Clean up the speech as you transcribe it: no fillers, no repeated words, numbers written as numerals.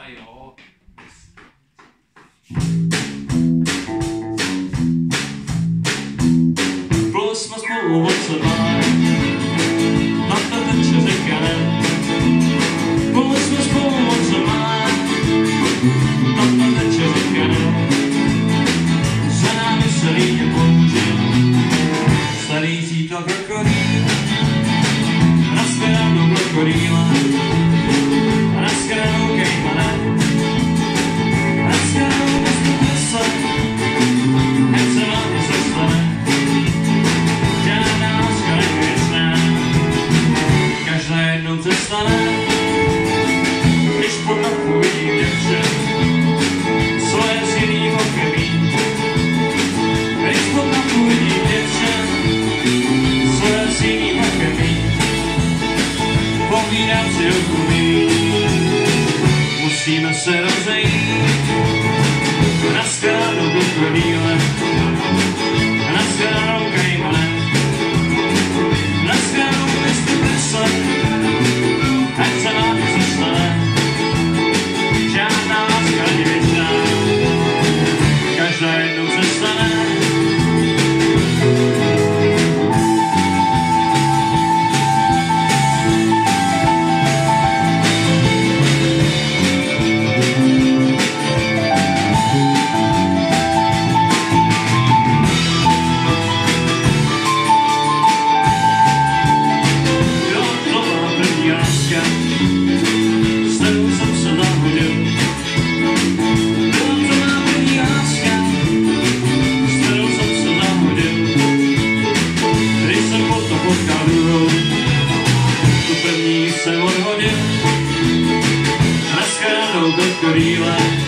jo. Pluli jsme spolu od sebe, na té večeři karet. Pluli jsme spolu od sebe, na té večeři karet. Za námi se líně použil starý přítel krokodýl. Naschledanou krokodýle, naschledanou kejmane, naschledanou město prsa, hned se vám něco stane. Žádná láska nevěčná, každá jednou přestane. Když pod naku vidím děvče, svoje z jinýho chybí. Když pod naku vidím děvče, svoje z jinýho chybí. Povídám si dokumí, musíme se rozejít. Naschledanou krokodýle, naschledanou kejmane, naschledanou město prsa, ať se vám něco stane. Žádná láska není věčná, každá jednou přestane. Jsem odhodil, naschledanou krokodýle.